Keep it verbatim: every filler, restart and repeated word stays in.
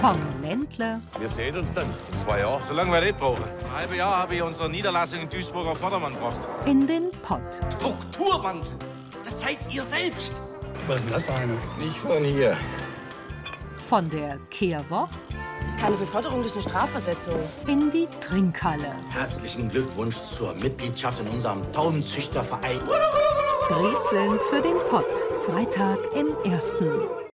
Vom Ländler Wir sehen uns dann in zwei Jahren. So lange wir nicht brauchen. Ein halbes Jahr habe ich unsere Niederlassung in Duisburg auf Vordermann gebracht. in den Pott. Strukturwandel, das seid ihr selbst. Was ist denn das eine? Nicht von hier. Von der Kehrwoch Das ist keine Beförderung, das ist eine Strafversetzung. in die Trinkhalle. Herzlichen Glückwunsch zur Mitgliedschaft in unserem Taubenzüchterverein. Brezeln für den Pott. Freitag im Ersten.